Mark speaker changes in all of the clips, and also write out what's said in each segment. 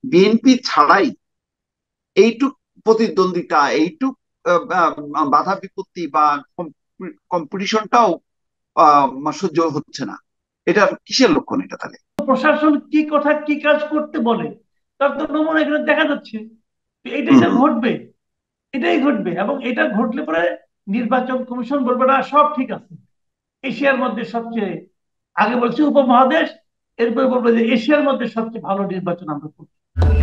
Speaker 1: BNP ছাড়াই এইটুক প্রতিদ্বন্দ্বিতা, এইটুক বাধা বিপত্তি বা কম্পিটিশনটাও সহ্য হচ্ছে না। এটা কিসের লক্ষণ এটা তাহলে?
Speaker 2: প্রশাসন কি কথা কি কাজ করতে বলে তার তো নমুনা এখানে দেখা যাচ্ছে। তো এটাই
Speaker 1: হুম
Speaker 2: তো
Speaker 1: হুম।
Speaker 2: ঘটবে, এটাই ঘটবে। এবং এটা ঘটলে পরে নির্বাচন কমিশন বলবে না সব ঠিক আছে, এশিয়ার মধ্যে সবচেয়ে, আগে বলছে উপমহাদেশ, এরপরে বলবে যে এশিয়ার মধ্যে সবচেয়ে ভালো নির্বাচন আমরা করছি।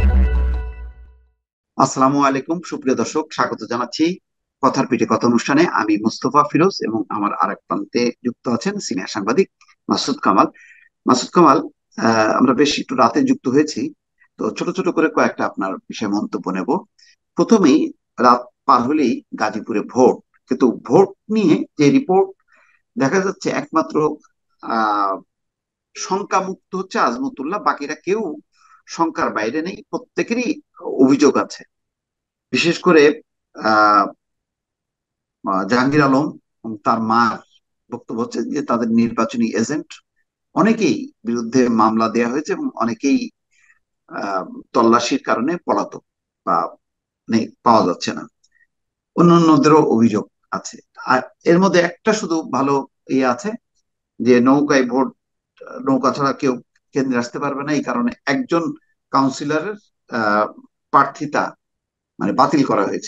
Speaker 1: আসসালামু আলাইকুম, সুপ্রিয় দর্শক, স্বাগত জানাচ্ছি কথার পিঠে কথা অনুষ্ঠানে। আমি মুস্তফা ফিরোজ এবং আমার আরেক প্রান্তে যুক্ত আছেন সিনিয়র সাংবাদিক মাসুদ কামাল। মাসুদ কামাল, আমরা বেশ একটু রাতে যুক্ত হয়েছি, তো ছোট ছোট করে কয়েকটা আপনার বিষয়ে মন্তব্য নেব। প্রথমেই, রাত পার হলেই গাজীপুরে ভোট, কিন্তু ভোট নিয়ে যে রিপোর্ট দেখা যাচ্ছে একমাত্র আহ শঙ্কামুক্ত হচ্ছে আজমতুল্লাহ, বাকিরা কেউ শঙ্কার বাইরে নেই, প্রত্যেকেরই অভিযোগ আছে। বিশেষ করে আহ জাহাঙ্গীর আলম এবং তার মার বক্তব্য হচ্ছে যে তাদের নির্বাচনী এজেন্ট অনেকেই বিরুদ্ধে মামলা দেওয়া হয়েছে এবং অনেকেই আহ, তল্লাশির কারণে পলাতক বা নেই, পাওয়া যাচ্ছে না। অন্যান্যদেরও অভিযোগ আছে। আর এর মধ্যে একটা শুধু ভালো ইয়ে আছে, যে নৌকায় ভোট, নৌকা ছাড়া কেউ কেন্দ্রে আসতে পারবে না, এই কারণে একজন কাউন্সিলরের আহ প্রার্থিতা মানে বাতিল করা হয়েছে।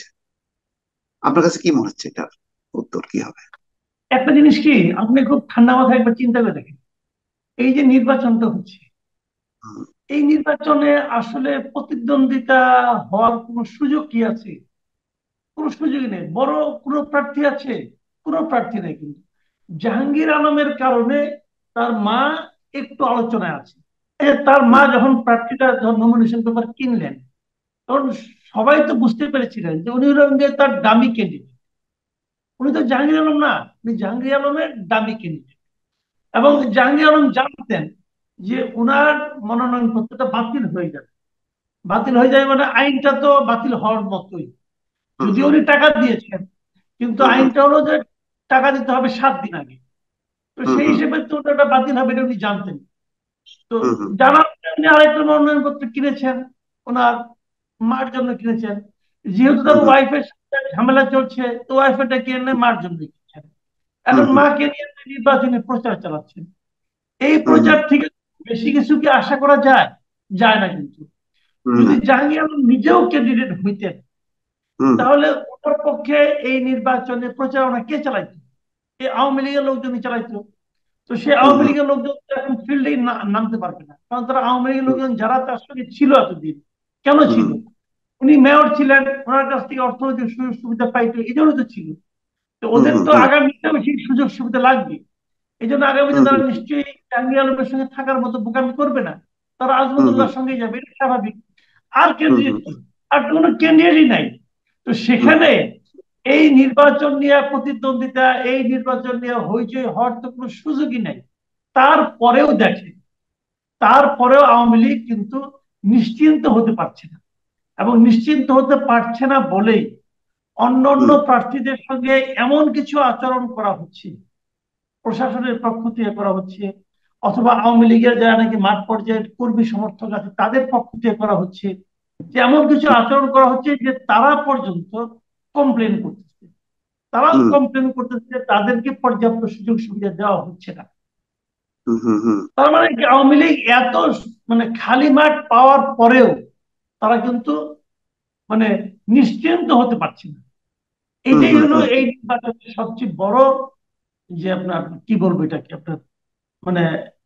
Speaker 1: আপনার কাছে কি মনে হচ্ছে, এটার উত্তর কি হবে?
Speaker 2: একটা জিনিস কি, আপনি খুব ঠান্ডা মাথায় একবার চিন্তা করে দেখেন, এই যে নির্বাচনটা হচ্ছে,
Speaker 1: হুম
Speaker 2: এই নির্বাচনে আসলে প্রতিদ্বন্দ্বিতা হওয়ার কোনো সুযোগ কি আছে? কোনো সুযোগই নেই। বড় কোনো প্রার্থী আছে? কোনো প্রার্থী নেই। কিন্তু জাহাঙ্গীর আলমের কারণে তার মা একটু আলোচনায় আছে। তার মা
Speaker 1: হুম
Speaker 2: যখন প্রার্থীটা যখন নমিনেশন পেপার কিনলেন, তখন সবাই তো বুঝতে পেরেছিলেন যে উনি হলেন যে তার দামি ক্যান্ডিডেট। উনি তো জাহাঙ্গীর আলম না, উনি জাহাঙ্গীর আলমের দামি ক্যান্ডিডেট। এবং
Speaker 1: হুম
Speaker 2: জাহাঙ্গীর আলম জানতেন যে উনার মনোনয়ন পত্রটা বাতিল হয়ে যাবে। বাতিল হয়ে যায় মানে আইনটা তো বাতিল হওয়ার মতোই।
Speaker 1: হুম
Speaker 2: যদিও
Speaker 1: হুম
Speaker 2: উনি টাকা দিয়েছেন, কিন্তু
Speaker 1: হুম হুম
Speaker 2: আইনটা হলো যে টাকা দিতে হবে 7 দিন আগে। তো
Speaker 1: হুম
Speaker 2: সেই
Speaker 1: হুম
Speaker 2: হিসেবে তো ওটা বাতিল হবে, এটা উনি জানতেন। তো
Speaker 1: হুম হুম
Speaker 2: জানার পরে উনি আরেকটা মনোনয়ন পত্র কিনেছেন, ওনার মার জন্য কিনেছেন। যেহেতু
Speaker 1: হুম
Speaker 2: তার
Speaker 1: হুম
Speaker 2: ওয়াইফের সাথে ঝামেলা চলছে, তো ওয়াইফেরটা কিনে মার জন্য কিনছেন।
Speaker 1: হুম
Speaker 2: এখন
Speaker 1: হুম
Speaker 2: মাকে নিয়ে তিনি নির্বাচনী প্রচার চালাচ্ছেন। এই
Speaker 1: হুম হুম
Speaker 2: প্রচার থেকে বেশি কিছু কি আশা করা যায়? যায় না কিন্তু।
Speaker 1: হুম
Speaker 2: যদি
Speaker 1: হুম
Speaker 2: জাহাঙ্গীর আলম নিজেও ক্যান্ডিডেট হইতেন,
Speaker 1: হুম
Speaker 2: তাহলে ওনার পক্ষে এই নির্বাচনে প্রচারণা কে চালাইতো? এই আওয়ামী লীগের লোকজনই চালাইতো। তো সে
Speaker 1: হুম
Speaker 2: আওয়ামী
Speaker 1: হুম
Speaker 2: লীগের লোকজন তো এখন ফিল্ডে নামতে পারবে না, কারণ তারা আওয়ামী লীগের লোকজন যারা তার সঙ্গে ছিল এতদিন। কেন
Speaker 1: হুম
Speaker 2: ছিল? উনি মেয়র ছিলেন, ওনার কাছ থেকে অর্থনৈতিক সুযোগ সুবিধা পাইতো, এই জন্য তো ছিল। তো
Speaker 1: হুম
Speaker 2: ওদের
Speaker 1: হুম
Speaker 2: তো
Speaker 1: হুম
Speaker 2: আগামীতেও সেই সুযোগ সুবিধা লাগবে। এই জন্য আগামীতে
Speaker 1: হুম
Speaker 2: তারা
Speaker 1: হুম
Speaker 2: নিশ্চয়ই জাহাঙ্গীর আলমের সঙ্গে থাকার মতো বোকামি করবে না। তারা
Speaker 1: হুম হুম
Speaker 2: আজমতুল্লাহর সঙ্গে যাবে, এটা স্বাভাবিক। আর
Speaker 1: হুম
Speaker 2: ক্যান্ডিডেট
Speaker 1: হুম
Speaker 2: কি? আর তো কোনো ক্যান্ডিডেটই নাই। তো
Speaker 1: হুম
Speaker 2: সেখানে এই নির্বাচন নিয়ে প্রতিদ্বন্দ্বিতা, এই নির্বাচন নিয়ে হইচই হওয়ার তো কোনো সুযোগই নাই। তারপরেও দেখে, তারপরেও আওয়ামী লীগ কিন্তু নিশ্চিন্ত হতে পারছে না। এবং নিশ্চিন্ত হতে পারছে না বলেই অন্য অন্য
Speaker 1: হুম
Speaker 2: প্রার্থীদের সঙ্গে এমন কিছু আচরণ করা হচ্ছে, প্রশাসনের পক্ষ থেকে করা হচ্ছে, অথবা আওয়ামী লীগের যারা নাকি মাঠ পর্যায়ের কর্মী সমর্থক আছে তাদের পক্ষ থেকে করা হচ্ছে, যে এমন কিছু আচরণ করা হচ্ছে যে তারা পর্যন্ত কমপ্লেন করতেছে। তারাও
Speaker 1: হুম
Speaker 2: কমপ্লেন করতেছে, তাদেরকে পর্যাপ্ত সুযোগ সুবিধা দেওয়া হচ্ছে না।
Speaker 1: হুম হুম হুম
Speaker 2: তার মানে কি, আওয়ামী লীগ এত মানে খালি মাঠ পাওয়ার পরেও তারা কিন্তু মানে নিশ্চিন্ত হতে পারছে না।
Speaker 1: হুম
Speaker 2: এটাই
Speaker 1: হুম
Speaker 2: হলো
Speaker 1: হুম
Speaker 2: এই নির্বাচনের সবচেয়ে বড়, যে আপনার কি বলবো এটাকে, আপনার মানে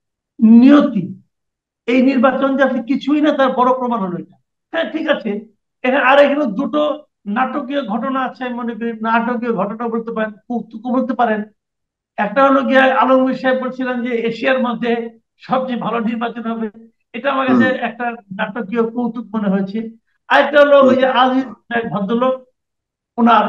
Speaker 2: নিয়তি। এই নির্বাচন যে আপনি কিছুই না তার বড় প্রমাণ হলো এটা। হ্যাঁ ঠিক আছে, এখানে আর এখানে দুটো নাটকীয় ঘটনা আছে, আমি মনে করি নাটকীয় ঘটনা বলতে পারেন, কৌতুক বলতে পারেন। একটা হলো গিয়ে আলমগীর সাহেব বলছিলেন যে এশিয়ার মধ্যে সবচেয়ে ভালো নির্বাচন হবে। এটা আমার কাছে
Speaker 1: হুম
Speaker 2: একটা নাটকীয় কৌতুক মনে হয়েছে। আরেকটা হলো
Speaker 1: হুম
Speaker 2: ওই যে আজিজ এক ভদ্রলোক, ওনার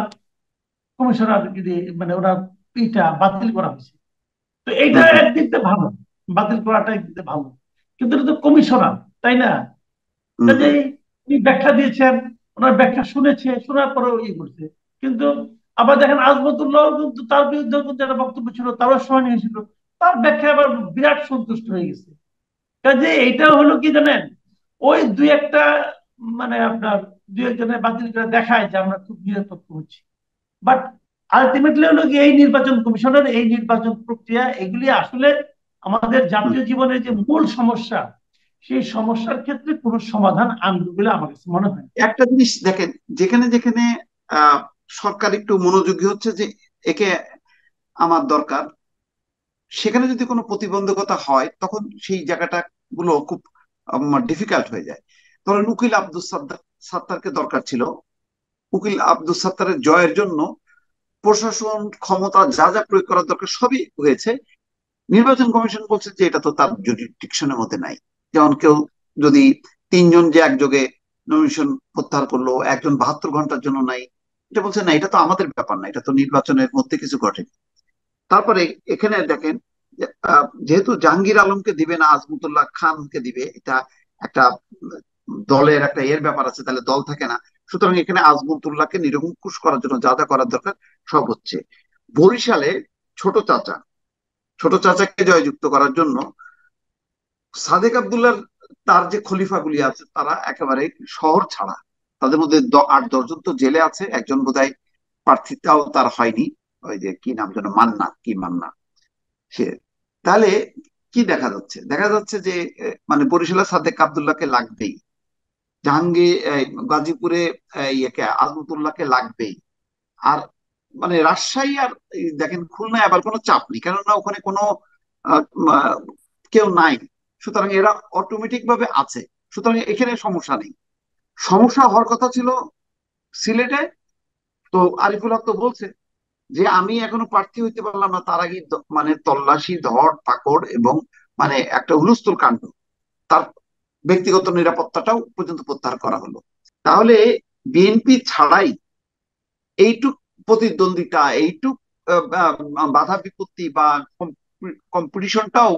Speaker 2: কমিশনার মানে ওনার ইটা বাতিল করা হয়েছে। তো এইটা
Speaker 1: হুম হুম
Speaker 2: একদিক দিয়ে ভালো, বাতিল করাটা একদিক দিয়ে ভালো। কিন্তু এটা তো কমিশনার, তাই না?
Speaker 1: হুম হুম
Speaker 2: কাজেই উনি ব্যাখ্যা দিয়েছেন, ওনার ব্যাখ্যা শুনেছে, শোনার পরেও ইয়ে করছে। কিন্তু আবার দেখেন আজমতুল্লাহ কিন্তু তার বিরুদ্ধে কিন্তু একটা বক্তব্য ছিল, তারও সময় নিয়েছিল, তার ব্যাখ্যা আবার বিরাট সন্তুষ্ট হয়ে গেছে। কাজে এইটা হলো কি জানেন, ওই দুই একটা মানে আপনার দুই একজনের বাতিল করে দেখায় যে আমরা খুব নিরপেক্ষ হচ্ছি, বাট আলটিমেটলি হলো কি এই নির্বাচন কমিশনের এই নির্বাচন প্রক্রিয়া এগুলি আসলে আমাদের
Speaker 1: হুম।
Speaker 2: জাতীয় জীবনের যে মূল সমস্যা, সেই সমস্যার ক্ষেত্রে কোনো সমাধান আনবে বলে আমার কাছে মনে হয় না।
Speaker 1: একটা জিনিস দেখেন, যেখানে যেখানে আহ সরকার একটু মনোযোগী হচ্ছে যে একে আমার দরকার, সেখানে যদি কোনো প্রতিবন্ধকতা হয় তখন সেই জায়গাটা গুলো খুব ডিফিকাল্ট হয়ে যায়। ধরেন উকিল আব্দুল সাত্তারকে দরকার ছিল, উকিল আব্দুল সাত্তারের জয়ের জন্য প্রশাসন ক্ষমতা যা যা প্রয়োগ করার দরকার সবই হয়েছে। নির্বাচন কমিশন বলছে যে এটা তো তার জুরিডিকশনের মধ্যে নাই। যেমন কেউ যদি তিনজন যে একযোগে নমিনেশন প্রত্যাহার করলো, একজন 72 ঘন্টার জন্য নাই, এটা বলছে না, এটা তো আমাদের ব্যাপার না, এটা তো নির্বাচনের মধ্যে কিছু ঘটেনি। তারপরে এখানে দেখেন যে, যেহেতু জাহাঙ্গীর আলমকে দিবে না, আজমতুল্লাহ খানকে দিবে, এটা একটা দলের একটা এর ব্যাপার আছে, তাহলে দল থাকে না। সুতরাং এখানে আজমতুল্লাহকে নিরঙ্কুশ করার জন্য যা যা করার দরকার সব হচ্ছে। বরিশালে ছোট চাচা ছোট চাচাকে জয়যুক্ত করার জন্য সাদেক আবদুল্লাহর তার যে খলিফাগুলি আছে তারা একেবারে শহর ছাড়া, তাদের মধ্যে 8-10 জন তো জেলে আছে, একজন বোধহয় প্রার্থিতাও তার হয়নি, ওই যে কি নাম যেন, মান্না, কি মান্না সে। তাহলে কি দেখা যাচ্ছে, দেখা যাচ্ছে যে মানে বরিশালের সাদেক আবদুল্লাহকে লাগবেই, জাহাঙ্গীর গাজীপুরে ইয়েকে আজমতুল্লাহকে লাগবেই। আর মানে রাজশাহী আর দেখেন খুলনায় আবার কোনো চাপ নেই, কেননা ওখানে কোনো আহ, আহ, কেউ নাই। সুতরাং এরা অটোমেটিক ভাবে আছে। সুতরাং এখানে সমস্যা নেই। সমস্যা হওয়ার কথা ছিল সিলেটে। তো আরিফুল হক তো বলছে যে আমি এখনো প্রার্থী হইতে পারলাম না, তার আগে মানে তল্লাশি, ধর পাকড় এবং মানে একটা হুলস্থুল কাণ্ড, তার ব্যক্তিগত নিরাপত্তাটাও পর্যন্ত প্রত্যাহার করা হলো। তাহলে বিএনপি ছাড়াই এইটুক প্রতিদ্বন্দ্বিতা, এইটুক বাধা বিপত্তি বা কম্পিটিশনটাও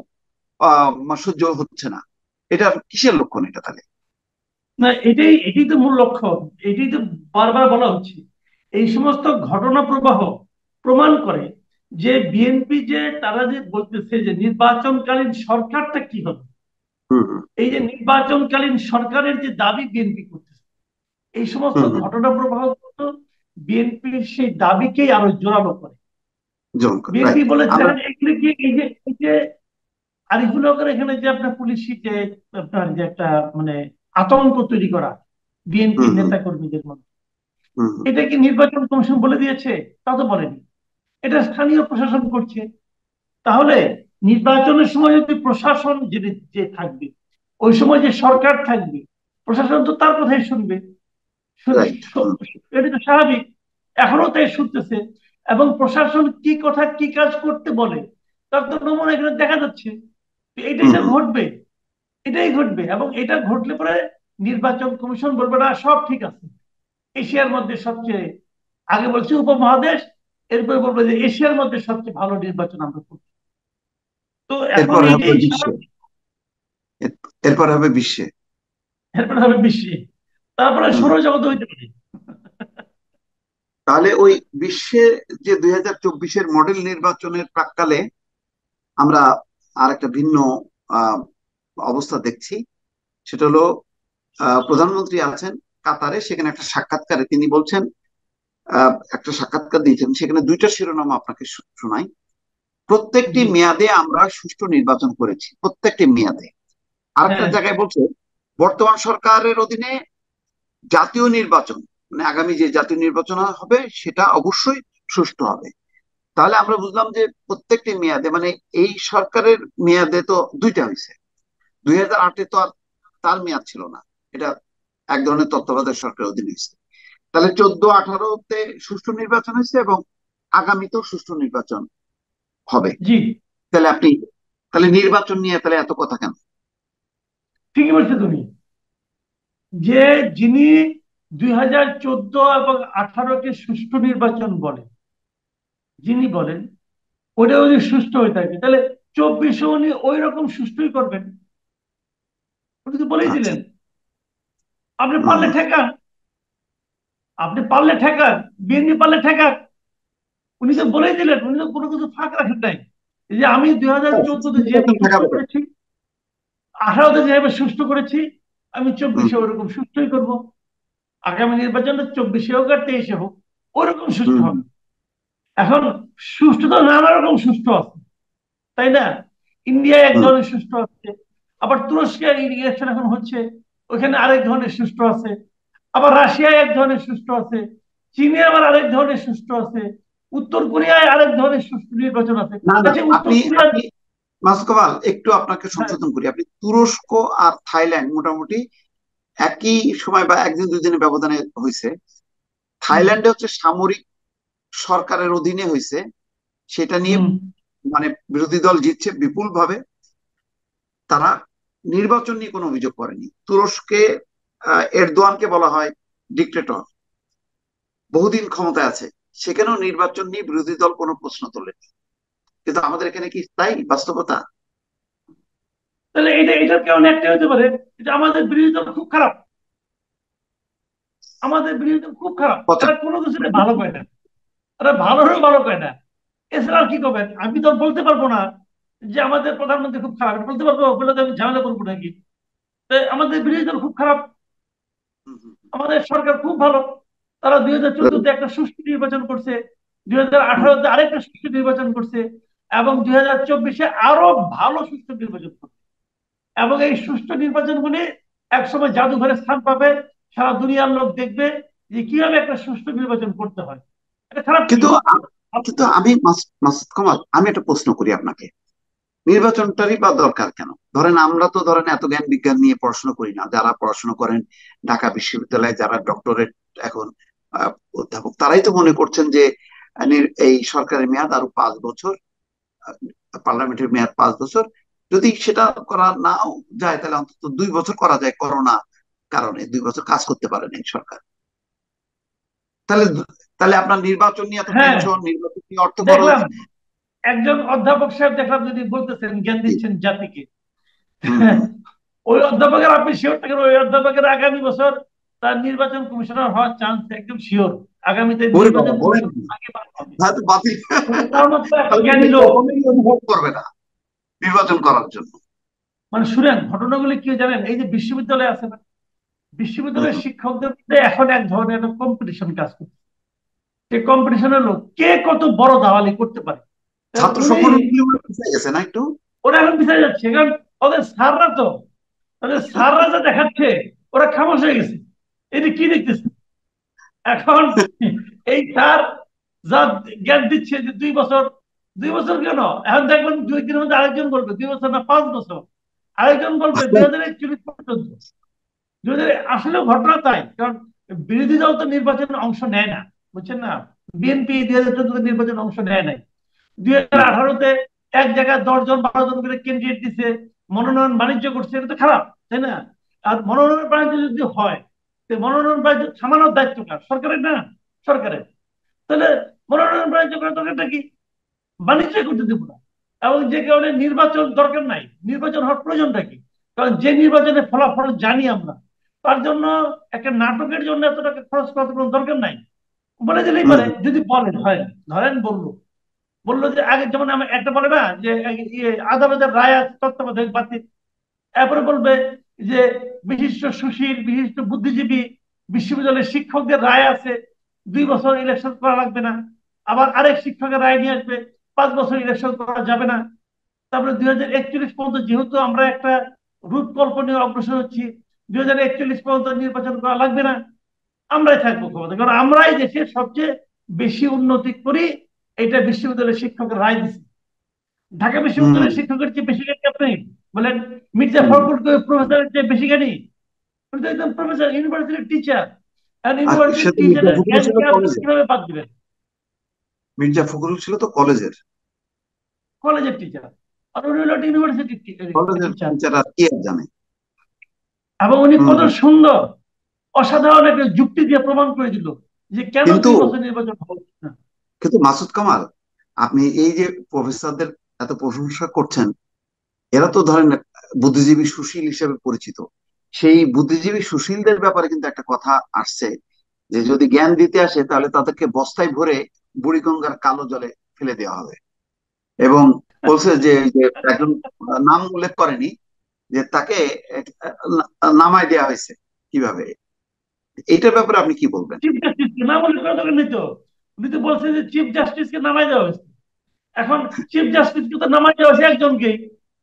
Speaker 1: সহ্য হচ্ছে না, এটা কিসের লক্ষণ এটা তাহলে?
Speaker 2: না, এটাই এটাই তো মূল লক্ষ্য। এটাই তো বারবার বলা হচ্ছে। এই সমস্ত ঘটনা প্রবাহ প্রমাণ করে যে বিএনপি যে তারা যে বলতেছে যে নির্বাচনকালীন সরকারটা কি হবে,
Speaker 1: হুম, হুম,
Speaker 2: এই যে নির্বাচনকালীন সরকারের যে দাবি বিএনপি করতেছে, এই সমস্ত
Speaker 1: হুম, হুম।
Speaker 2: ঘটনা প্রবাহ কিন্তু বিএনপির সেই দাবিকেই আরো জোরালো করে।
Speaker 1: জমকার,
Speaker 2: বিএনপি
Speaker 1: রাইট।
Speaker 2: বলেছে
Speaker 1: আমরা
Speaker 2: এগুলি কি, এই যে আরিফুল হকের এখানে যে আপনার পুলিশি যে আপনার যে একটা মানে আতঙ্ক তৈরি করা
Speaker 1: হুম,
Speaker 2: বিএনপির
Speaker 1: হুম,
Speaker 2: নেতা কর্মীদের মধ্যে,
Speaker 1: হুম, হুম,
Speaker 2: এটা কি নির্বাচন কমিশন বলে দিয়েছে? তা তো বলেনি, এটা স্থানীয় প্রশাসন করছে। তাহলে নির্বাচনের সময় যদি প্রশাসন যে যে থাকবে, ওই সময় যে সরকার থাকবে, প্রশাসন তো তার কথাই শুনবে।
Speaker 1: রাইট। হুম,
Speaker 2: এটা তো স্বাভাবিক, এখনো তাই শুনতেছে। এবং প্রশাসন কি কথা কি কাজ করতে বলে তার তো নমুনা এখানে দেখা যাচ্ছে। এটাই
Speaker 1: হুম,
Speaker 2: তো
Speaker 1: হুম।
Speaker 2: ঘটবে, এটাই ঘটবে। এবং এটা ঘটলে পরে নির্বাচন কমিশন বলবে না সব ঠিক আছে, এশিয়ার মধ্যে সবচেয়ে, আগে বলছে উপমহাদেশ, এরপরে বলবে যে এশিয়ার মধ্যে সবচেয়ে ভালো নির্বাচন আমরা করছি। তো এখন
Speaker 1: এরপরে হবে
Speaker 2: এইটাই
Speaker 1: বিশ্বে,
Speaker 2: স্বাভাবিক।
Speaker 1: এরপরে হবে বিশ্বে।
Speaker 2: এরপরে হবে বিশ্বে, তারপরে
Speaker 1: হুম।
Speaker 2: সৌরজগৎ হইতে পারে।
Speaker 1: তাহলে ওই বিশ্বে যে 2024-এর মডেল নির্বাচনের প্রাক্কালে আমরা আর একটা ভিন্ন আহ, অবস্থা দেখছি। সেটা হলো প্রধানমন্ত্রী আছেন কাতারে, সেখানে একটা সাক্ষাৎকারে তিনি বলছেন, একটা সাক্ষাৎকার দিয়েছেন, সেখানে দুইটা শিরোনাম আপনাকে শোনাই। প্রত্যেকটি
Speaker 2: জি।
Speaker 1: মেয়াদে আমরা সুষ্ঠু নির্বাচন করেছি, প্রত্যেকটি মেয়াদে। আরেকটা
Speaker 2: হ্যাঁ।
Speaker 1: জায়গায় বলছে বর্তমান সরকারের অধীনে জাতীয় নির্বাচন, মানে আগামী যে জাতীয় নির্বাচন হবে সেটা অবশ্যই সুষ্ঠু হবে। তাহলে আমরা বুঝলাম যে প্রত্যেকটি মেয়াদে, মানে এই সরকারের মেয়াদে তো দুইটা হয়েছে। 2008-এ তো আর তার মেয়াদ ছিল না, এটা এক ধরনের তত্ত্বাবধায়ক সরকারের অধীনে হয়েছে। তাহলে 14-18-তে সুষ্ঠু নির্বাচন হয়েছে এবং আগামীতেও সুষ্ঠু নির্বাচন হবে।
Speaker 2: জি,
Speaker 1: তাহলে নির্বাচন নিয়ে তাহলে এত কথা কেন?
Speaker 2: ঠিকই বলছো তুমি। যে যিনি 2014 এবং 18-কে সুষ্ঠু নির্বাচন বলেন, যিনি বলেন ওটা যদি সুষ্ঠু হয়ে থাকে, তাহলে 24-এ উনি ওই রকম সুষ্ঠুই করবেন। উনি তো বলেই
Speaker 1: আচ্ছা।
Speaker 2: দিলেন আপনি
Speaker 1: হম।
Speaker 2: পারলে ঠেকান, আপনি পারলে ঠেকান, বিএনপি পারলে ঠেকান। উনি তো বলেই দিলেন, উনি তো কোনো কিছু ফাঁক রাখেন নাই। এই যে আমি দুই হাজার
Speaker 1: হ্যাঁ, সুষ্ঠু
Speaker 2: চোদ্দতে যেভাবে
Speaker 1: নির্বাচন
Speaker 2: সুষ্ঠু
Speaker 1: ঠেকাবে কেন?
Speaker 2: করেছি, 18-তে যেভাবে সুষ্ঠু করেছি, আমি
Speaker 1: হুম
Speaker 2: 24-এ ওরকম সুষ্ঠুই করব। আগামী নির্বাচনে 24-এ হোক আর 23-এ হোক ওরকম সুষ্ঠু
Speaker 1: হুম
Speaker 2: হবে। এখন সুষ্ঠু তো নানা রকম সুষ্ঠু আছে, তাই না? ইন্ডিয়ায় এক
Speaker 1: হুম।
Speaker 2: ধরনের সুষ্ঠু আছে, আবার তুরস্কে ইলেকশন এখন হচ্ছে, ওখানে আরেক ধরনের সুষ্ঠু আছে, আবার রাশিয়ায় এক ধরনের সুষ্ঠু আছে, চীনে আবার আরেক ধরনের সুষ্ঠু আছে, উত্তর কোরিয়ায় আরেক ধরনের সুষ্ঠু নির্বাচন আছে।
Speaker 1: না না,
Speaker 2: আচ্ছা, উত্তর
Speaker 1: আপনি
Speaker 2: কোরিয়ার,
Speaker 1: আপনি মাসুদ কামাল, একটু আপনাকে
Speaker 2: হ্যাঁ,
Speaker 1: সংশোধন করি। আপনি তুরস্ক আর থাইল্যান্ড মোটামুটি একই সময় বা একদিন দুই দিনের ব্যবধানে হয়েছে।
Speaker 2: হুম,
Speaker 1: থাইল্যান্ডে হচ্ছে সামরিক সরকারের অধীনে হয়েছে, সেটা নিয়ে
Speaker 2: হুম।
Speaker 1: মানে বিরোধী দল জিতছে বিপুল ভাবে। তারা নির্বাচন নিয়ে কোনো অভিযোগ করেনি। তুরস্কে এরদোয়ানকে বলা হয় ডিক্টেটর, বহুদিন ক্ষমতায় আছে, সেখানেও নির্বাচন নিয়ে বিরোধী দল কোনো প্রশ্ন তোলেনি। কিন্তু আমাদের এখানে কি তাই বাস্তবতা?
Speaker 2: তাহলে এটার কারণে একটা হতে পারে যে আমাদের বিরোধী দল খুব খারাপ, আমাদের বিরোধী দল খুব খারাপ,
Speaker 1: কথা।
Speaker 2: এরা কোনো কিছু ভালো করে না, এরা ভালো হলেও ভালো করে না। এছাড়া আর কি করবেন? আমি তো বলতে পারবো না যে আমাদের প্রধানমন্ত্রী খুব খারাপ, এটা বলতে পারবো? বলে তো আমি ঝামেলা করবো নাকি? তো আমাদের বিরোধী দল খুব খারাপ,
Speaker 1: হুম, হুম,
Speaker 2: আমাদের সরকার খুব ভালো। তারা
Speaker 1: হুম,
Speaker 2: 2014-তে একটা সুষ্ঠু নির্বাচন করছে, দুই হাজার
Speaker 1: হুম।
Speaker 2: আঠারোতে আরেকটা সুষ্ঠু নির্বাচন করছে, এবং 2024-এ আরো ভালো সুষ্ঠু নির্বাচন করছে। এবং এই সুষ্ঠু নির্বাচনগুলি একসময় জাদুঘরে স্থান পাবে, সারা দুনিয়ার লোক দেখবে যে কিভাবে একটা সুষ্ঠু নির্বাচন করতে হয়। এটা খারাপ কি?
Speaker 1: কিন্তু কিন্তু আমি মাসুদ কামাল, আমি একটা প্রশ্ন করি আপনাকে। নির্বাচনটারই বা দরকার কেন? ধরেন আমরা তো ধরেন এত জ্ঞান বিজ্ঞান নিয়ে পড়াশোনা করি না। যারা পড়াশোনা করেন ঢাকা বিশ্ববিদ্যালয়ে, যারা ডক্টরেট এখন আহ, অধ্যাপক, তারাই তো মনে করছেন যে এই সরকারের মেয়াদ আরো 5 বছর, পার্লামেন্টের মেয়াদ 5 বছর। যদি সেটা করা নাও যায় তাহলে অন্তত 2 বছর করা যায়। করোনা কারণে 2 বছর কাজ করতে পারেন এই সরকার। তাহলে তাহলে আপনার নির্বাচন নিয়ে এত
Speaker 2: হ্যাঁ,
Speaker 1: টেনশন, নির্বাচন নিয়ে অর্থ খরচ।
Speaker 2: দেখলাম একজন অধ্যাপক সাহেব, দেখলাম যদি বলতেছেন জ্ঞান
Speaker 1: জি,
Speaker 2: দিচ্ছেন জাতিকে।
Speaker 1: হুম হুম।
Speaker 2: ওই অধ্যাপকের, আপনি শিওর থাকেন ওই অধ্যাপকের আগামী বছর তার নির্বাচন কমিশনার হওয়ার চান্স একদম শিওর। আগামীতে
Speaker 1: ওরে বাবা,
Speaker 2: নির্বাচন
Speaker 1: বলেন
Speaker 2: কমিশন
Speaker 1: কি?
Speaker 2: আগে বার হবে।
Speaker 1: হয়তো বাতিল।
Speaker 2: তার মতো একটা
Speaker 1: তাহলে তো
Speaker 2: জ্ঞানী
Speaker 1: সে
Speaker 2: লোক।
Speaker 1: কখনোই অনুভব করবে না নির্বাচন করার জন্য।
Speaker 2: মানে শুনেন, ঘটনাগুলি কি জানেন? এই যে বিশ্ববিদ্যালয় আছে না,
Speaker 1: হুম
Speaker 2: বিশ্ববিদ্যালয়ের
Speaker 1: হুম।
Speaker 2: শিক্ষকদের মধ্যে এখন এক ধরনের একটা কম্পিটিশন কাজ করছে। সেই কম্পিটিশনের লোক কে কত বড় দালালি করতে পারে। তা
Speaker 1: ছাত্র
Speaker 2: উনি,
Speaker 1: সংগঠন পিছিয়ে গেছে না একটু?
Speaker 2: ওরা এখন পিছিয়ে যাচ্ছে, কারণ ওদের স্যাররা তো, ওদের স্যাররা যা দেখাচ্ছে, ওরা খামোশ হয়ে গেছে। এটা কি দেখতেছে এখন? এই স্যার যা জ্ঞান দিচ্ছে যে 2 বছর, 2 বছর কেন, এখন দেখবেন 2 দিনের মধ্যে আরেকজন বলবে 2 বছর না 5 বছর, আরেকজন বলবে 2041 পর্যন্ত। আসলে ঘটনা তাই, কারণ বিরোধী দল তো নির্বাচনে অংশ নেয় না, বুঝছেন না? বিএনপি 2014 নির্বাচনে অংশ নেয় নাই। দুই হাজার
Speaker 1: হুম,
Speaker 2: আঠারোতে এক জায়গায় 10 জন 12 জন করে ক্যান্ডিডেট দিছে, মনোনয়ন বাণিজ্য করছে, এটা তো খারাপ, তাই না? আর মনোনয়ন বাণিজ্য যদি হয়, তো মনোনয়ন বাণিজ্য থামানোর দায়িত্ব কার? সরকারের না? সরকারের। তাহলে মনোনয়ন বাণিজ্য করার দরকারটা কি? বাণিজ্য করতে দেবো না। এবং যে কারণে নির্বাচন দরকার নাই, নির্বাচন হওয়ার প্রয়োজনটা কি? কারণ যে নির্বাচনের ফলাফল জানি আমরা, তার জন্য একটা নাটকের জন্য এত টাকা খরচ করার কোনো দরকার নাই। বলে দিলেই
Speaker 1: হুম,
Speaker 2: পারে, যদি বলে, ধরেন ধরেন বললো, বললো যে আগে যেমন আমরা একটা বলে না যে আদালতের রায় তত্ত্বাবধায়ক বাতিল, এরপরে বলবে যে বিশিষ্ট সুশীল বিশিষ্ট বুদ্ধিজীবী বিশ্ববিদ্যালয়ের শিক্ষকদের রায় আছে, 2 বছর ইলেকশন করা লাগবে না। আবার আরেক শিক্ষকের রায় নিয়ে আসবে, 5 বছর ইলেকশন করা যাবে না। তারপরে 2041 পর্যন্ত যেহেতু আমরা একটা রূপকল্প নিয়ে অগ্রসর হচ্ছি, 2041 পর্যন্ত নির্বাচন করা লাগবে না, আমরাই থাকবো ক্ষমতা, কারণ আমরাই দেশের সবচেয়ে বেশি উন্নতি করি। এটা বিশ্ববিদ্যালয়ের শিক্ষকের রায় দিচ্ছে। ঢাকা
Speaker 1: হুম,
Speaker 2: বিশ্ববিদ্যালয়ের শিক্ষকের চেয়ে বেশি জ্ঞানী আপনি বলেন? মির্জা
Speaker 1: হুম।
Speaker 2: ফখরুল প্রফেসরের চেয়ে বেশি জ্ঞানী? উনি তো একদম প্রফেসর, ইউনিভার্সিটির টিচার। আর
Speaker 1: আর সে
Speaker 2: ইউনিভার্সিটির
Speaker 1: তো মির্জা
Speaker 2: টিচারের
Speaker 1: ফখরুল ছিল
Speaker 2: জ্ঞানকে আপনি
Speaker 1: কলেজে।
Speaker 2: কিভাবে বাদ দিবেন?
Speaker 1: মির্জা ফখরুল ছিল তো কলেজের।
Speaker 2: কলেজের টিচার, আর উনি হলো ইউনিভার্সিটির
Speaker 1: কলেজের
Speaker 2: টিচার।
Speaker 1: টিচার আর কি আর জানে।
Speaker 2: এবং উনি
Speaker 1: হুম
Speaker 2: কত
Speaker 1: হুম।
Speaker 2: সুন্দর, অসাধারণ একটা যুক্তি দিয়ে প্রমাণ করে দিল যে কেন
Speaker 1: কিন্তু
Speaker 2: 2 বছর নির্বাচন হচ্ছে না।
Speaker 1: কিন্তু মাসুদ কামাল, আপনি এই যে প্রফেসরদের এত প্রশংসা করছেন, এরা তো ধরেন বুদ্ধিজীবী সুশীল হিসেবে পরিচিত। সেই বুদ্ধিজীবী সুশীলদের ব্যাপারে কিন্তু একটা কথা আসছে যে যদি জ্ঞান দিতে আসে তাহলে তাদেরকে বস্তায় ভরে বুড়িগঙ্গার কালো জলে ফেলে দেওয়া হবে। এবং বলছে যে একজন নাম উল্লেখ করেনি, যে তাকে নামায় দেওয়া হয়েছে কিভাবে, এইটার ব্যাপারে আপনি কি বলবেন?
Speaker 2: চিফ জাস্টিসকে না বলে কোনো দরকার নেই তো। উনি তো বলছেন যে চিফ জাস্টিসকে নামাই দেওয়া হয়েছে। এখন চিফ জাস্টিসকে তো নামাই দেওয়া হয়েছে একজনকেই,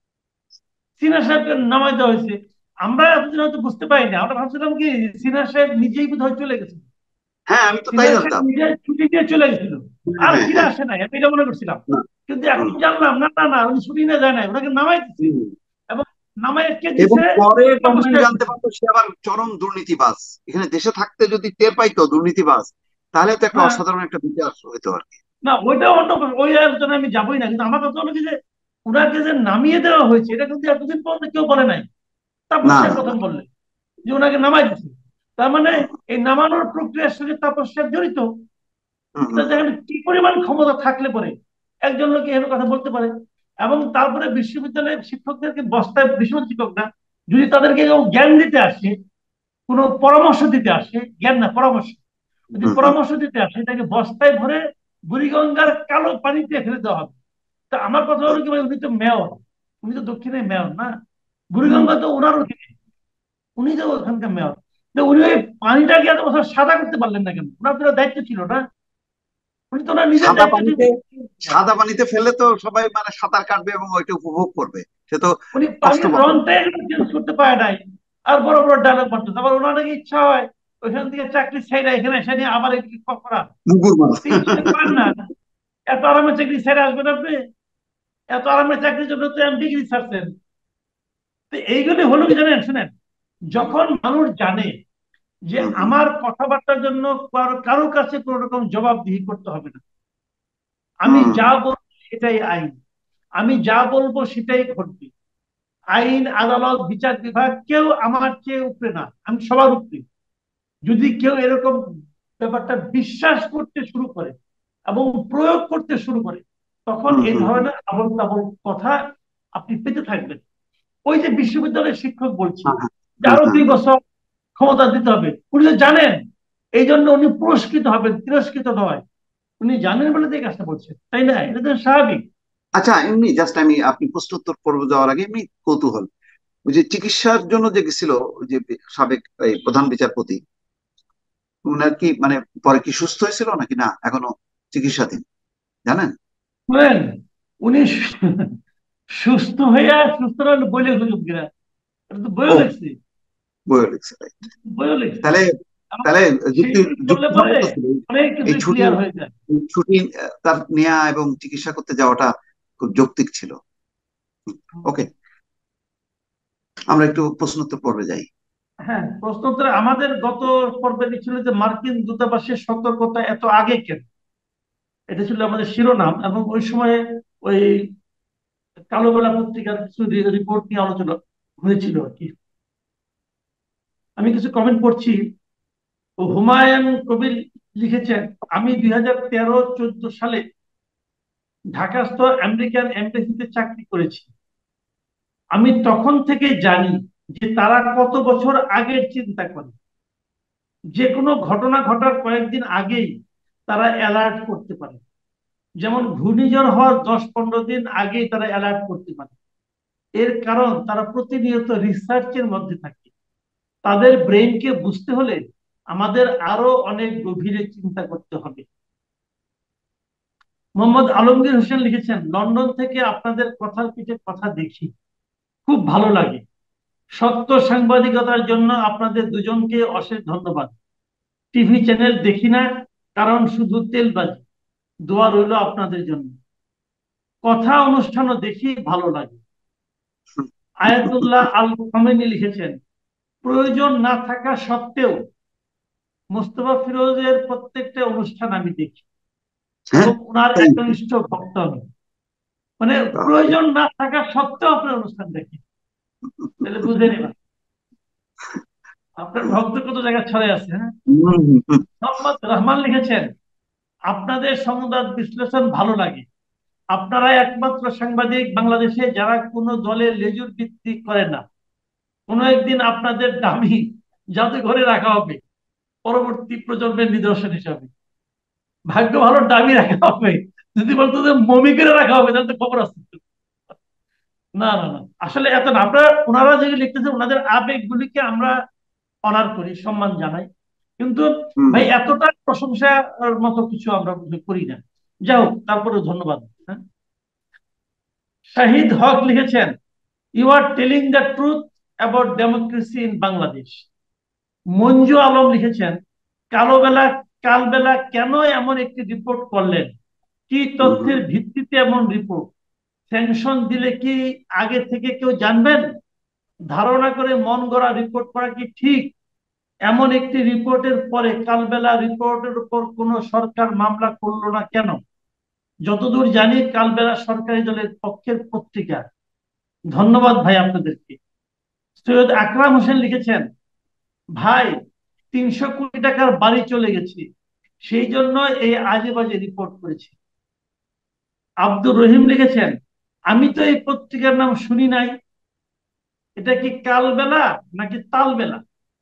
Speaker 2: সিনহা সাহেবকে নামাই দেওয়া হয়েছে। আমরা এতদিন হয়তো বুঝতে পারিনি, আমরা ভাবছিলাম কি সিনহা সাহেব নিজেই বোধহয় চলে গেছে।
Speaker 1: হ্যাঁ, আমি তো তাই
Speaker 2: সিনহা সাহেব
Speaker 1: জানতাম।
Speaker 2: নিজে ছুটি দিয়ে চলে গেছিল, আর
Speaker 1: হ্যাঁ,
Speaker 2: ফিরে
Speaker 1: হ্যাঁ।
Speaker 2: আসে নাই, আমি এটা মনে করছিলাম।
Speaker 1: না,
Speaker 2: কিন্তু এখন
Speaker 1: হুম,
Speaker 2: জানলাম না, না, না, উনি ছুটি নিয়ে যায় নাই, ওনাকে নামাই দিচ্ছে।
Speaker 1: হুম।
Speaker 2: এবং নামাই কে
Speaker 1: এবং
Speaker 2: দিছে?
Speaker 1: পরে
Speaker 2: তাপস
Speaker 1: গভর্নমেন্ট
Speaker 2: সাহেব
Speaker 1: জানতে
Speaker 2: দিছে।
Speaker 1: পারতো সে আবার চরম দুর্নীতিবাজ। এখানে দেশে থাকতে যদি টের পাইতো দুর্নীতিবাজ, তাহলে তো একটা
Speaker 2: হ্যাঁ,
Speaker 1: অসাধারণ একটা বিচার হইতো আর কি।
Speaker 2: না ওইটা অন্য কথা, ওই আলোচনায় আমি যাবোই না। কিন্তু আমার কথা হলো কি যে উনাকে যে নামিয়ে দেওয়া হয়েছে এটা কিন্তু এতদিন পর্যন্ত কেউ বলে নাই। তাপস
Speaker 1: না,
Speaker 2: সাহেব
Speaker 1: না, না।
Speaker 2: প্রথম বললেন যে ওনাকে নামাই দিচ্ছে। তার মানে এই নামানোর প্রক্রিয়ার সঙ্গে তাপস সাহেব জড়িত।
Speaker 1: হুম,
Speaker 2: তা
Speaker 1: হুম, হুম।
Speaker 2: দেখেন কি পরিমাণ ক্ষমতা থাকলে পরে একজন লোক এভাবে কথা বলতে পারে। এবং তারপরে বিশ্ববিদ্যালয়ের শিক্ষকদেরকে বস্তায়, বিশ্ববিদ্যালয় শিক্ষক না, যদি তাদেরকে কেউ জ্ঞান দিতে আসে, কোনো পরামর্শ দিতে আসে, জ্ঞান না পরামর্শ, যদি
Speaker 1: হুম, হুম,
Speaker 2: পরামর্শ দিতে আসে তাকে বস্তায় ভরে বুড়িগঙ্গার কালো পানিতে ফেলে দেওয়া হবে। তা আমার কথা হলো
Speaker 1: হুম,
Speaker 2: কি ভাই, উনি তো মেয়র, উনি তো দক্ষিণের মেয়র না,
Speaker 1: হুম।
Speaker 2: বুড়িগঙ্গা তো ওনার অধীনে, উনি তো ওখানকার মেয়র। তো উনি ওই পানিটাকে এত বছর সাদা করতে পারলেন না কেন? ওনার তো দায়িত্ব ছিল না, উনি তো ওনার নিজের
Speaker 1: সাদা
Speaker 2: দায়িত্ব ঠিক
Speaker 1: পানিতে,
Speaker 2: মতো
Speaker 1: সাদা পানিতে ফেললে তো সবাই মানে সাঁতার কাটবে এবং ওইটা উপভোগ করবে, সে তো
Speaker 2: উনি
Speaker 1: কষ্ট
Speaker 2: পানির
Speaker 1: পাবে।
Speaker 2: রংটাই চেঞ্জ করতে পারে নাই। আর বড় বড় ডায়লগ মারতো, তারপর ওনার নাকি ইচ্ছা হয় ওইখান থেকে চাকরি ছেড়ে এখানে এসে নিয়ে আবার এদিকে করা।
Speaker 1: মুগুর মাছ।
Speaker 2: তিনি সেটা পারেন না। এত আরামের চাকরি ছেড়ে আসবেন আপনি? এত আরামের চাকরির জন্য তো ডিগ্রি ছাড়ছেন। তো এইগুলি হলো কি জানেন, শুনেন, যখন মানুষ জানে যে
Speaker 1: হুম, হুম,
Speaker 2: আমার কথাবার্তার জন্য কারো কাছে কোন রকম জবাবদিহি করতে হবে না, আমি
Speaker 1: হুম,
Speaker 2: যা বলবো সেটাই আইন, আমি যা বলবো সেটাই ঘটবে, আইন আদালত বিচার বিভাগ কেউ আমার চেয়ে উপরে না, আমি সবার উপরে। যদি কেউ এরকম ব্যাপারটা বিশ্বাস করতে শুরু করে এবং প্রয়োগ করতে শুরু করে, তখন
Speaker 1: হুম,
Speaker 2: এই
Speaker 1: হুম, হুম।
Speaker 2: ধরনের আবল তাবল কথা আপনি পেতে থাকবেন। ওই যে বিশ্ববিদ্যালয়ের শিক্ষক বলছি
Speaker 1: হ্যাঁ, হ্যাঁ,
Speaker 2: যে
Speaker 1: হ্যাঁ,
Speaker 2: আরো
Speaker 1: হ্যাঁ,
Speaker 2: 2 বছর ক্ষমতা দিতে হবে, উনি তো জানেন এই জন্য উনি পুরস্কৃত হবেন, তিরস্কৃত নয়। উনি জানেন বলে তো এই কাজটা করছেন, তাই না? এটা তো স্বাভাবিক।
Speaker 1: আচ্ছা, এমনি জাস্ট আমি আপনি প্রশ্নোত্তর পর্ব যাওয়ার আগে এমনি কৌতূহল, ওই যে চিকিৎসার জন্য যে গেছিল ওই যে সাবেক এই প্রধান বিচারপতি, উনার কি মানে পরে কি সুস্থ হয়েছিল নাকি না এখনো চিকিৎসাধীন, জানেন?
Speaker 2: বুঝলেন, উনি সুস্থ হইয়া সুস্থ হলে বইলে সুযোগ কিনা, এটা তো বইও
Speaker 1: ও,
Speaker 2: লিখছি,
Speaker 1: বইও লিখছে, right.
Speaker 2: বইও লিখছি।
Speaker 1: তাহলে,
Speaker 2: আমার
Speaker 1: তাহলে যুক্তি,
Speaker 2: সেইগুলি করলে পরে
Speaker 1: যুক্তিসঙ্গত ছিল
Speaker 2: অনেক
Speaker 1: এই
Speaker 2: কিছু
Speaker 1: ছুটি,
Speaker 2: ক্লিয়ার হয়ে যায়।
Speaker 1: এই ছুটি তার নেওয়া এবং চিকিৎসা করতে যাওয়াটা খুব যৌক্তিক ছিল। ওকে, আমরা একটু প্রশ্নোত্তর পর্বে যাই।
Speaker 2: হ্যাঁ, প্রশ্ন উত্তরে আমাদের গত পর্বে ছিল যে মার্কিন দূতাবাসের সতর্কতা এত আগে কেন, এটা ছিল আমাদের শিরোনাম। এবং ওই সময়ে ওই কালোবেলা পত্রিকার কিছু রিপোর্ট নিয়ে আলোচনা হয়েছিল আর কি। আমি কিছু কমেন্ট করছি। ও হুমায়ুন কবির লিখেছেন, আমি 2013-14 সালে ঢাকাস্থ আমেরিকান এমবাসিতে চাকরি করেছি। আমি তখন থেকে জানি যে তারা কত বছর আগের চিন্তা করে। যে কোনো ঘটনা ঘটার কয়েকদিন আগেই তারা অ্যালার্ট করতে পারে। যেমন ঘূর্ণিঝড় হওয়ার 10-15 দিন আগেই তারা অ্যালার্ট করতে পারে। এর কারণ তারা প্রতিনিয়ত রিসার্চের মধ্যে থাকে। তাদের ব্রেনকে বুঝতে হলে আমাদের আরো অনেক গভীরে চিন্তা করতে হবে। মোহাম্মদ আলমগীর হোসেন লিখেছেন, লন্ডন থেকে আপনাদের কথার পিঠে কথা দেখি, খুব ভালো লাগে। সত্য সাংবাদিকতার জন্য আপনাদের দুজনকে অশেষ ধন্যবাদ। টিভি চ্যানেল দেখি না, কারণ শুধু তেলবাজি। দোয়া রইল আপনাদের জন্য। কথা অনুষ্ঠানও দেখি, ভালো লাগে। আয়াতুল্লাহ আল খামেনি লিখেছেন, প্রয়োজন না থাকা সত্ত্বেও মোস্তফা ফিরোজের প্রত্যেকটা অনুষ্ঠান আমি দেখি
Speaker 1: হ্যাঁ,
Speaker 2: এবং ওনার
Speaker 1: থ্যাংক ইউ।
Speaker 2: একনিষ্ঠ ভক্ত আমি। মানে প্রয়োজন না থাকা সত্ত্বেও আপনার অনুষ্ঠান দেখি, তাহলে বুঝে নেবেন আপনার ভক্ত কত জায়গায় ছড়ে আছে। হ্যাঁ, মোহাম্মদ রহমান লিখেছেন, আপনাদের সংবাদ বিশ্লেষণ ভালো লাগে। আপনারা একমাত্র সাংবাদিক বাংলাদেশে যারা কোনো দলের লেজুর ভিত্তি করে না। কোনো একদিন আপনাদের দামি জাদুঘরে রাখা হবে পরবর্তী প্রজন্মের নিদর্শন হিসাবে। ভাগ্য ভালো, দামি রাখা হবে। যদি বলতো যে মমি করে রাখা হবে তাহলে তো খবর আছে। না না না, আসলে এত না। আপনারা ওনারা যে লিখতেছেন ওনাদের আবেগগুলিকে আমরা অনার করি, সম্মান জানাই, কিন্তু
Speaker 1: হুম।
Speaker 2: ভাই এতটা প্রশংসার মতো কিছু আমরা করি না। যাই হোক, তারপরে ধন্যবাদ। হ্যাঁ, শাহিদ হক লিখেছেন, you are telling the truth about democracy in Bangladesh. Manju Alam লিখেছেন, কালোবেলা কালবেলা কেন এমন একটি রিপোর্ট করলেন, কি
Speaker 1: হুম। হুম।
Speaker 2: তথ্যের ভিত্তিতে এমন রিপোর্ট? স্যাংশন দিলে কি আগে থেকে কেউ জানবেন? ধারণা করে মন গড়া রিপোর্ট করা কি ঠিক? এমন একটি রিপোর্টের পরে কালবেলা রিপোর্টের উপর কোনো সরকার মামলা করলো না কেন? যতদূর জানি কালবেলা সরকারি দলের পক্ষের পত্রিকা। ধন্যবাদ ভাই আপনাদেরকে। সৈয়দ আকরাম হোসেন লিখেছেন, ভাই 300 কোটি টাকার বাড়ি চলে গেছে, সেই জন্য এই আজে বাজে রিপোর্ট করেছি। আব্দুর রহিম লিখেছেন, আমি তো এই পত্রিকার নাম শুনি নাই, এটা কি কালবেলা নাকি তালবেলা?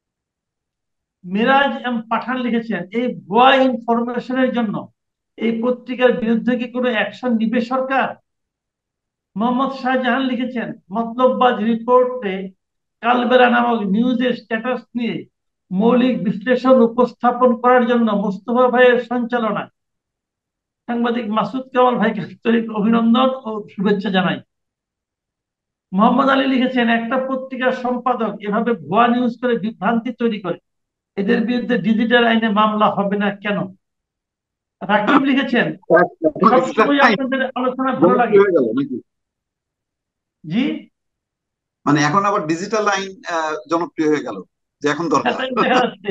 Speaker 2: মিরাজ এম পাঠান লিখেছেন, এই ভুয়া ইনফরমেশনের জন্য এই পত্রিকার বিরুদ্ধে কি কোনো অ্যাকশন নিবে সরকার? মোহাম্মদ শাহজাহান লিখেছেন, মতলববাজ রিপোর্টে কালবেলা নামক নিউজের স্ট্যাটাস নিয়ে মৌলিক বিশ্লেষণ উপস্থাপন করার জন্য মোস্তফা ভাইয়ের সঞ্চালনায় সাংবাদিক মাসুদ কামাল ভাইকে আন্তরিক অভিনন্দন ও শুভেচ্ছা জানাই। মোহাম্মদ আলী লিখেছেন, একটা পত্রিকার সম্পাদক এভাবে ভুয়া নিউজ করে বিভ্রান্তি তৈরি করে, এদের বিরুদ্ধে ডিজিটাল আইনে মামলা হবে না কেন? রাকিব লিখেছেন, সবসময় আপনাদের আলোচনা ভালো লাগে।
Speaker 1: জনপ্রিয় হয়ে গেল নাকি?
Speaker 2: জি,
Speaker 1: মানে এখন আবার ডিজিটাল আইন জনপ্রিয় হয়ে গেল, যে এখন দরকার।
Speaker 2: তাই দেখা যাচ্ছে।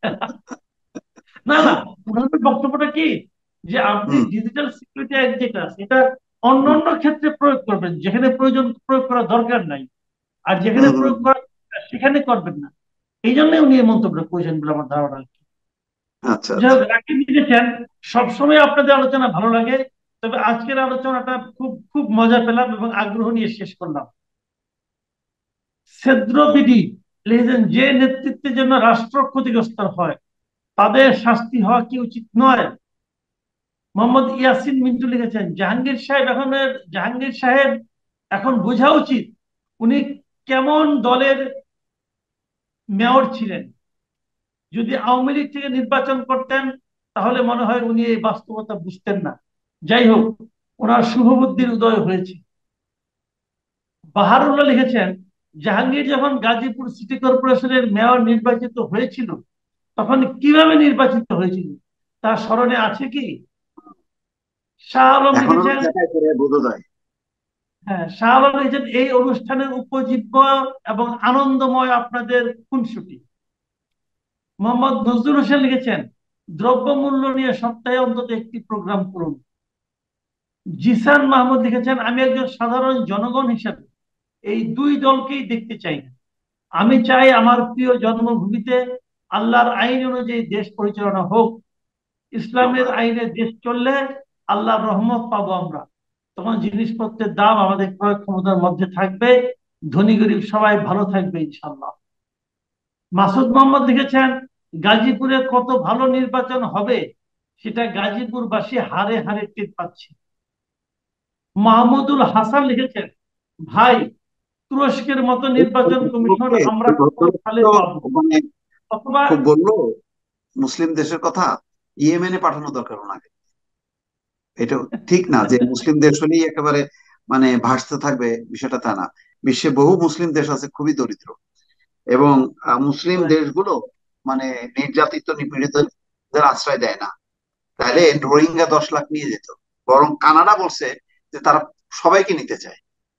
Speaker 2: না না, ওনাদের বক্তব্যটা কি, যে আপনি
Speaker 1: হুম।
Speaker 2: ডিজিটাল সিকিউরিটি অ্যাক্ট যেটা আছে এটা অন্য
Speaker 1: হুম।
Speaker 2: অন্য ক্ষেত্রে প্রয়োগ করবেন, যেখানে প্রয়োজন প্রয়োগ করা দরকার নাই, আর
Speaker 1: হুম।
Speaker 2: যেখানে
Speaker 1: হুম।
Speaker 2: প্রয়োগ করা দরকার, সেখানে করবেন না। এই জন্যই উনি এই মন্তব্য করেছেন বলে আমার ধারণা আর কি।
Speaker 1: আচ্ছা,
Speaker 2: যাই
Speaker 1: আচ্ছা।
Speaker 2: হোক, রাকিব লিখেছেন, সবসময় আপনাদের আলোচনা ভালো লাগে, তবে আজকের আলোচনাটা খুব খুব মজা পেলাম এবং আগ্রহ নিয়ে শেষ করলাম। ছেদ্র বিডি লিখেছেন, যে নেতৃত্বের জন্য রাষ্ট্র ক্ষতিগ্রস্ত হয় তাদের শাস্তি হওয়া কি উচিত নয়? মোহাম্মদ ইয়াসিন মিন্টু লিখেছেন, জাহাঙ্গীর সাহেব এখন বোঝা উচিত উনি কেমন দলের মেয়র ছিলেন। যদি আওয়ামী লীগ থেকে নির্বাচন করতেন তাহলে মনে হয় উনি এই বাস্তবতা বুঝতেন না। যাই হোক, ওনার শুভবুদ্ধির উদয় হয়েছে। বাহারুল্লাহ লিখেছেন, জাহাঙ্গীর যখন গাজীপুর সিটি কর্পোরেশনের মেয়র নির্বাচিত হয়েছিল তখন কিভাবে নির্বাচিত হয়েছিল তার স্মরণে আছে কি? শাহ আলম
Speaker 1: এখন
Speaker 2: লিখেছেন,
Speaker 1: দেখায় করে বোঝা যায়।
Speaker 2: হ্যাঁ, শাহ আলম লিখেছেন, এই অনুষ্ঠানের উপজীব্য এবং আনন্দময় আপনাদের খুনসুটি। মোহাম্মদ নজরুল হোসেন লিখেছেন, দ্রব্যমূল্য নিয়ে সপ্তাহে অন্তত একটি প্রোগ্রাম করুন। জিসান মাহমুদ লিখেছেন, আমি একজন সাধারণ জনগণ হিসেবে এই দুই দলকেই দেখতে চাই না। আমি চাই আমার প্রিয় জন্মভূমিতে আল্লাহর আইন অনুযায়ী দেশ পরিচালনা হোক। ইসলামের আইনে দেশ চললে আল্লাহর রহমত পাবো আমরা। তখন জিনিসপত্রের দাম আমাদের ক্রয় ক্ষমতার মধ্যে থাকবে, ধনী গরিব সবাই ভালো থাকবে ইনশাল্লাহ। মাসুদ মোহাম্মদ লিখেছেন, গাজীপুরে কত ভালো নির্বাচন হবে সেটা গাজীপুরবাসী হারে হারে টের পাচ্ছে। মাহমুদুল হাসান লিখেছেন, ভাই তুরস্কের মতো
Speaker 1: এই
Speaker 2: নির্বাচন কমিশন
Speaker 1: ভদ্রলোককে
Speaker 2: আমরা
Speaker 1: এই
Speaker 2: কত
Speaker 1: ভদ্রলোক
Speaker 2: সালে
Speaker 1: তো
Speaker 2: পাবো?
Speaker 1: মানে
Speaker 2: অথবা
Speaker 1: খুব বললো মুসলিম দেশের কথা, ইয়েমেনে পাঠানো দরকার ওনাকে। এটা ঠিক না যে মুসলিম দেশ হলেই একেবারে মানে ভাসতে থাকবে, বিষয়টা তা না। বিশ্বে বহু মুসলিম দেশ আছে খুবই দরিদ্র, এবং মুসলিম দেশগুলো মানে নির্যাতিত নিপীড়িতদের আশ্রয় দেয় না। তাহলে রোহিঙ্গা 10 লাখ নিয়ে যেত। বরং কানাডা বলছে যে তারা সবাইকে নিতে চায়।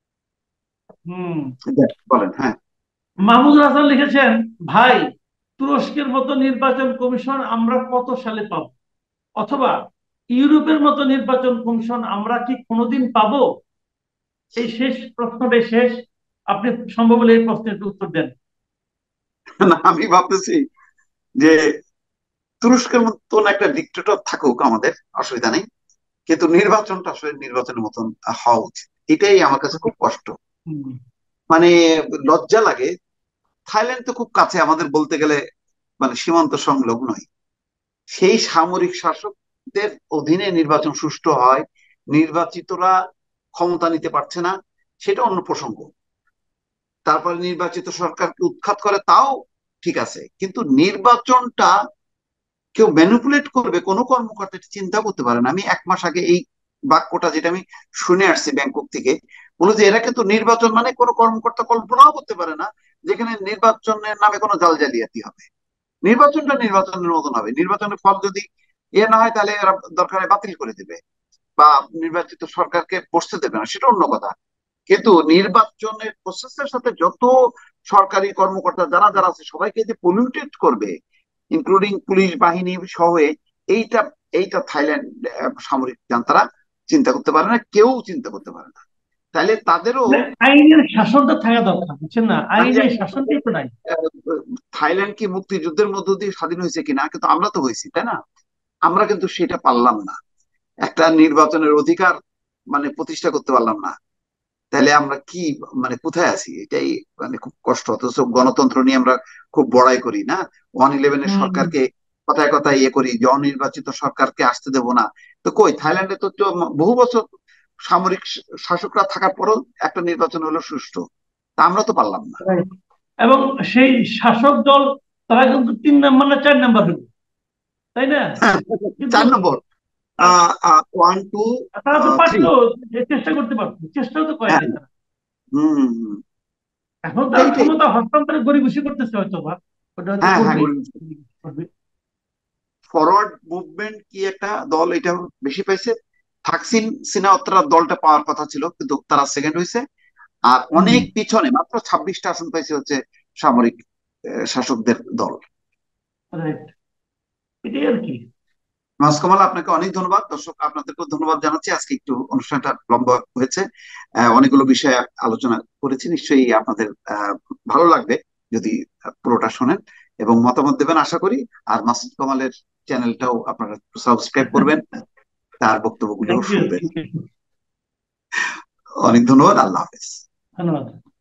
Speaker 2: হম,
Speaker 1: বলেন, হ্যাঁ।
Speaker 2: মাহমুদুল হাসান লিখেছেন, ভাই তুরস্কের মতো নির্বাচন কমিশন আমরা কত সালে পাবো? অথবা ইউরোপের মতো নির্বাচন কমিশন আমরা কি কোনোদিন পাবো? এই শেষ প্রশ্নটাই শেষ, আপনি সম্ভব হলে এই প্রশ্নের একটু উত্তর দেন।
Speaker 1: না, আমি ভাবতেছি যে তুরস্কের মতন একটা ডিক্টেটর থাকুক, আমাদের অসুবিধা নেই, কিন্তু নির্বাচনটা আসলে নির্বাচনের মতন হওয়া উচিত। এটাই আমার কাছে খুব কষ্ট,
Speaker 2: হুম,
Speaker 1: মানে লজ্জা লাগে। থাইল্যান্ড তো খুব কাছে আমাদের বলতে গেলে, মানে সীমান্ত সংলগ্নই। সেই সামরিক শাসকদের অধীনে নির্বাচন সুষ্ঠু হয়, নির্বাচিতরা ক্ষমতা নিতে পারছে না, সেটা অন্য প্রসঙ্গ। তারপরে নির্বাচিত সরকারকে উৎখাত করে, তাও ঠিক আছে, কিন্তু নির্বাচনটা কেউ ম্যানিপুলেট করবে কোনো কর্মকর্তা এটা চিন্তা করতে পারে না। আমি 1 মাস আগে এই বাক্যটা, যেটা আমি শুনে আসছি ব্যাংকক থেকে, বলে যে এরা কিন্তু নির্বাচন মানে কোনো কর্মকর্তা কল্পনাও করতে পারে না যেখানে নির্বাচনের নামে কোনো জাল জালিয়াতি হবে। নির্বাচনটা নির্বাচনের মতন হবে, নির্বাচনের ফল যদি না হয় তাহলে এরা দরকারে বাতিল করে দেবে বা নির্বাচিত সরকারকে বসতে দেবে না, সেটা অন্য কথা। কিন্তু নির্বাচনের প্রসেসের সাথে যত সরকারি কর্মকর্তা যারা যারা আছে সবাইকে যে পলিউটেড করবে, ইনক্লুডিং পুলিশ বাহিনী সহ, এইটা এইটা থাইল্যান্ড সামরিক জান্তারা চিন্তা করতে পারে না, কেউ চিন্তা করতে পারে না। তাহলে তাদেরও
Speaker 2: মানে আইনের শাসনটা থাকা দরকার, বুঝছেন না,
Speaker 1: আমি
Speaker 2: আইনের
Speaker 1: জানি না
Speaker 2: শাসনটাই তো নাই।
Speaker 1: আহ, থাইল্যান্ড কি মুক্তিযুদ্ধের মধ্য দিয়ে স্বাধীন হয়েছে কিনা, কিন্তু আমরা তো হয়েছি, তাই না? আমরা কিন্তু সেটা পারলাম না, একটা নির্বাচনের অধিকার মানে প্রতিষ্ঠা করতে পারলাম না। তাহলে আমরা কি মানে কোথায় আছি, এটাই মানে খুব কষ্ট। অথচ গণতন্ত্র নিয়ে আমরা খুব বড়াই করি না, 111-এর
Speaker 2: হম।
Speaker 1: সরকারকে কথায় কথায় করি যে অনির্বাচিত সরকারকে আসতে দেব না। তো কই, থাইল্যান্ডে তো বহু বছর সামরিক শাসকরা থাকার পরেও একটা নির্বাচন হলো সুষ্ঠু, তা আমরা তো পারলাম না।
Speaker 2: Right. এবং সেই শাসক দল তারা কিন্তু 3 নাম্বার না 4 নাম্বার হলো, তাই না? কিন্তু
Speaker 1: 4 নম্বর,
Speaker 2: আ-
Speaker 1: 1 2
Speaker 2: তারা তো
Speaker 1: 3।
Speaker 2: পারতো, যে চেষ্টা করতে পারতো, চেষ্টাও তো করে
Speaker 1: হ্যাঁ।
Speaker 2: নাই তারা।
Speaker 1: হম হম হম।
Speaker 2: এখন তারা
Speaker 1: এইটাই।
Speaker 2: ক্ষমতা হস্তান্তরে গড়িমসি করতেছে হয়তো বা, ওটা হয়তো
Speaker 1: হ্যাঁ হ্যাঁ,
Speaker 2: করবেই।
Speaker 1: গরিব। ফরওয়ার্ড মুভমেন্ট কি একটা দল, এটা বেশি পাইছে। থাকসিন সিনাওয়াত্রার দলটা পাওয়ার কথা ছিল, কিন্তু তারা সেকেন্ড হয়েছে। আর
Speaker 2: হম।
Speaker 1: অনেক পিছনে মাত্র 26টা আসন পাইছে হচ্ছে সামরিক শাসকদের দল।
Speaker 2: রাইট, এটাই আর কি।
Speaker 1: মাসকামাল, আপনাকে অনেক ধন্যবাদ। দর্শক আপনাদেরকেও ধন্যবাদ জানাচ্ছি। আজকে একটু অনুষ্ঠানটা লম্বা হয়েছে, অনেকগুলো বিষয়ে আলোচনা করেছি। নিশ্চয়ই আপনাদের ভালো লাগবে যদি পুরোটা শোনেন এবং মতামত দেবেন আশা করি। আর মাসুদ কামালের চ্যানেলটাও আপনারা সাবস্ক্রাইব করবেন, তার বক্তব্যগুলো
Speaker 2: থ্যাংক ইউ,
Speaker 1: শুনবেন।
Speaker 2: Thank you.
Speaker 1: অনেক ধন্যবাদ, আল্লাহ হাফেজ।
Speaker 2: ধন্যবাদ।